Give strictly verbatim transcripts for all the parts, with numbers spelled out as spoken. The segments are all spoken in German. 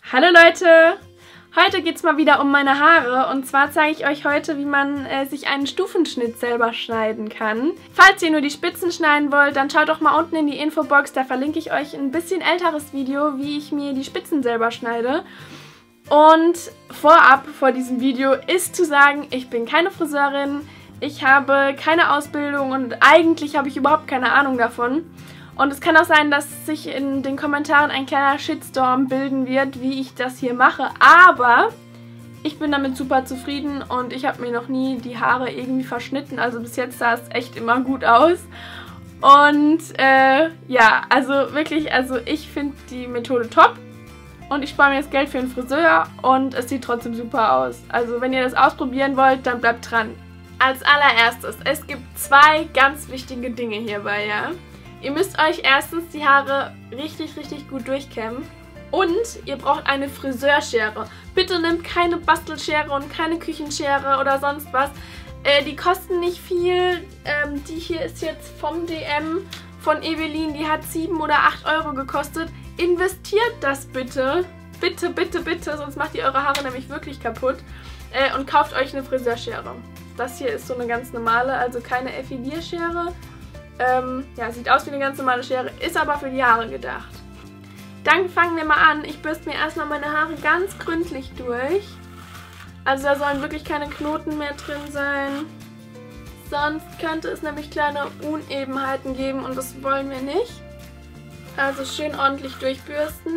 Hallo Leute! Heute geht es mal wieder um meine Haare und zwar zeige ich euch heute, wie man äh, sich einen Stufenschnitt selber schneiden kann. Falls ihr nur die Spitzen schneiden wollt, dann schaut doch mal unten in die Infobox, da verlinke ich euch ein bisschen älteres Video, wie ich mir die Spitzen selber schneide. Und vorab vor diesem Video ist zu sagen, ich bin keine Friseurin, ich habe keine Ausbildung und eigentlich habe ich überhaupt keine Ahnung davon. Und es kann auch sein, dass sich in den Kommentaren ein kleiner Shitstorm bilden wird, wie ich das hier mache. Aber ich bin damit super zufrieden und ich habe mir noch nie die Haare irgendwie verschnitten. Also bis jetzt sah es echt immer gut aus. Und äh, ja, also wirklich, also ich finde die Methode top. Und ich spare mir das Geld für einen Friseur und es sieht trotzdem super aus. Also wenn ihr das ausprobieren wollt, dann bleibt dran. Als allererstes, es gibt zwei ganz wichtige Dinge hierbei, ja. Ihr müsst euch erstens die Haare richtig, richtig gut durchkämmen und ihr braucht eine Friseurschere. Bitte nehmt keine Bastelschere und keine Küchenschere oder sonst was. Äh, die kosten nicht viel. Ähm, die hier ist jetzt vom D M von Evelyn, die hat sieben oder acht Euro gekostet. Investiert das bitte. Bitte, bitte, bitte, sonst macht ihr eure Haare nämlich wirklich kaputt. Äh, und kauft euch eine Friseurschere. Das hier ist so eine ganz normale, also keine Effilierschere. Ähm, ja, sieht aus wie eine ganz normale Schere, ist aber für die Haare gedacht. Dann fangen wir mal an. Ich bürste mir erstmal meine Haare ganz gründlich durch. Also da sollen wirklich keine Knoten mehr drin sein. Sonst könnte es nämlich kleine Unebenheiten geben und das wollen wir nicht. Also schön ordentlich durchbürsten.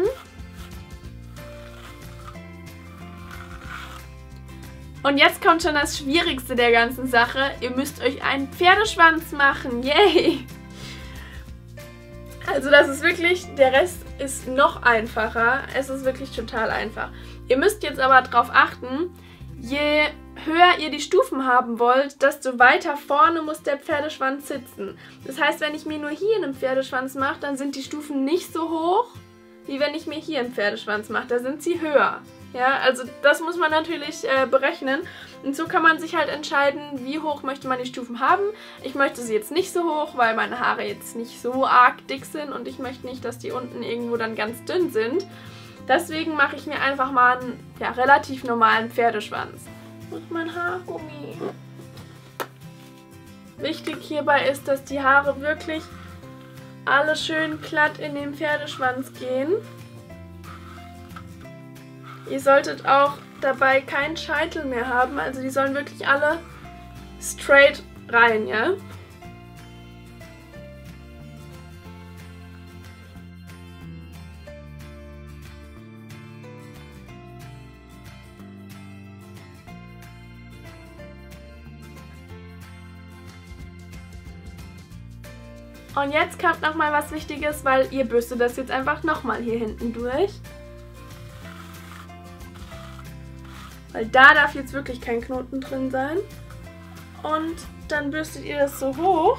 Und jetzt kommt schon das Schwierigste der ganzen Sache. Ihr müsst euch einen Pferdeschwanz machen. Yay! Also das ist wirklich, der Rest ist noch einfacher. Es ist wirklich total einfach. Ihr müsst jetzt aber darauf achten, je höher ihr die Stufen haben wollt, desto weiter vorne muss der Pferdeschwanz sitzen. Das heißt, wenn ich mir nur hier einen Pferdeschwanz mache, dann sind die Stufen nicht so hoch, wie wenn ich mir hier einen Pferdeschwanz mache. Da sind sie höher. Ja, also das muss man natürlich äh, berechnen und so kann man sich halt entscheiden, wie hoch möchte man die Stufen haben. Ich möchte sie jetzt nicht so hoch, weil meine Haare jetzt nicht so arg dick sind und ich möchte nicht, dass die unten irgendwo dann ganz dünn sind. Deswegen mache ich mir einfach mal einen ja, relativ normalen Pferdeschwanz. Wo ist mein Haargummi? Wichtig hierbei ist, dass die Haare wirklich alle schön glatt in den Pferdeschwanz gehen. Ihr solltet auch dabei keinen Scheitel mehr haben, also die sollen wirklich alle straight rein, ja? Und jetzt kommt nochmal was Wichtiges, weil ihr bürstet das jetzt einfach nochmal hier hinten durch. Weil da darf jetzt wirklich kein Knoten drin sein. Und dann bürstet ihr das so hoch.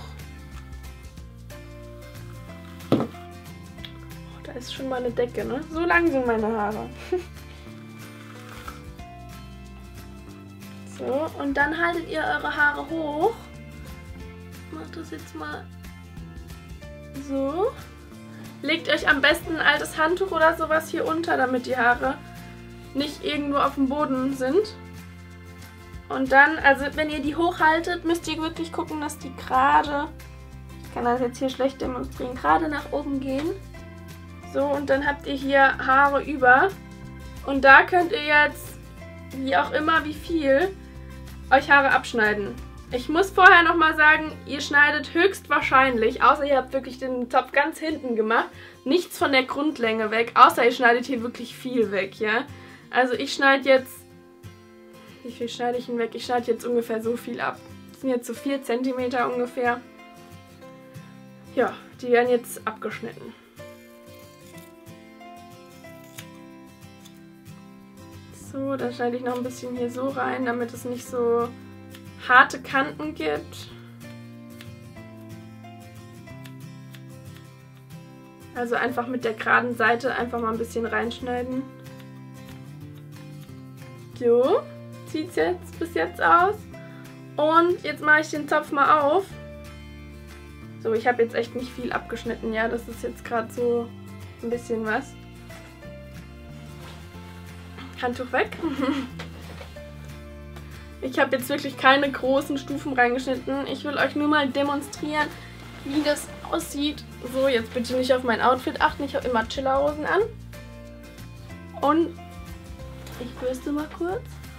Oh, da ist schon mal eine Decke, ne? So lang sind meine Haare. So, und dann haltet ihr eure Haare hoch. Ich mach das jetzt mal so. Legt euch am besten ein altes Handtuch oder sowas hier unter, damit die Haare nicht irgendwo auf dem Boden sind. Und dann, also wenn ihr die hochhaltet, müsst ihr wirklich gucken, dass die gerade, ich kann das jetzt hier schlecht demonstrieren, gerade nach oben gehen. So, und dann habt ihr hier Haare über. Und da könnt ihr jetzt, wie auch immer, wie viel, euch Haare abschneiden. Ich muss vorher nochmal sagen, ihr schneidet höchstwahrscheinlich, außer ihr habt wirklich den Zopf ganz hinten gemacht, nichts von der Grundlänge weg, außer ihr schneidet hier wirklich viel weg, ja. Also ich schneide jetzt, wie viel schneide ich denn weg? Ich schneide jetzt ungefähr so viel ab. Das sind jetzt so vier Zentimeter ungefähr. Ja, die werden jetzt abgeschnitten. So, dann schneide ich noch ein bisschen hier so rein, damit es nicht so harte Kanten gibt. Also einfach mit der geraden Seite einfach mal ein bisschen reinschneiden. So, sieht es jetzt bis jetzt aus. Und jetzt mache ich den Zopf mal auf. So, ich habe jetzt echt nicht viel abgeschnitten, ja, das ist jetzt gerade so ein bisschen was. Handtuch weg. Ich habe jetzt wirklich keine großen Stufen reingeschnitten. Ich will euch nur mal demonstrieren, wie das aussieht. So, jetzt bitte nicht auf mein Outfit achten. Ich habe immer Chillerhosen an. Und ich bürste mal kurz.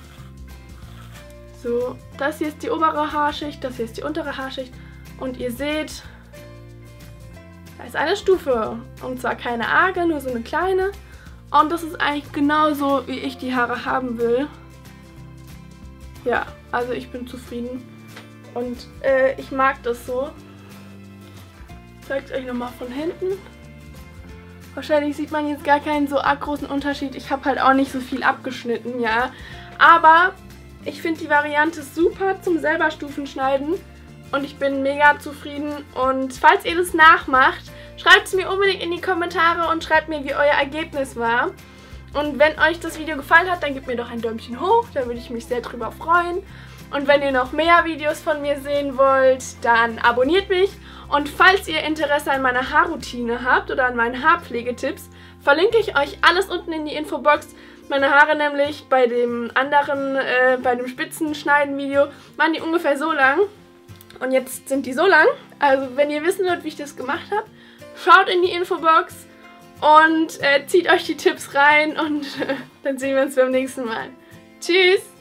So, das hier ist die obere Haarschicht, das hier ist die untere Haarschicht. Und ihr seht, da ist eine Stufe. Und zwar keine arge, nur so eine kleine. Und das ist eigentlich genauso, wie ich die Haare haben will. Ja, also ich bin zufrieden. Und äh, ich mag das so. Ich zeige es euch nochmal von hinten. Wahrscheinlich sieht man jetzt gar keinen so arg großen Unterschied. Ich habe halt auch nicht so viel abgeschnitten, ja. Aber ich finde die Variante super zum selber Stufen schneiden. Und ich bin mega zufrieden. Und falls ihr das nachmacht, schreibt es mir unbedingt in die Kommentare und schreibt mir, wie euer Ergebnis war. Und wenn euch das Video gefallen hat, dann gebt mir doch ein Däumchen hoch. Da würde ich mich sehr drüber freuen. Und wenn ihr noch mehr Videos von mir sehen wollt, dann abonniert mich. Und falls ihr Interesse an meiner Haarroutine habt oder an meinen Haarpflegetipps, verlinke ich euch alles unten in die Infobox. Meine Haare nämlich bei dem anderen, äh, bei dem Spitzenschneiden-Video, waren die ungefähr so lang. Und jetzt sind die so lang. Also wenn ihr wissen wollt, wie ich das gemacht habe, schaut in die Infobox und äh, zieht euch die Tipps rein. Und äh, dann sehen wir uns beim nächsten Mal. Tschüss!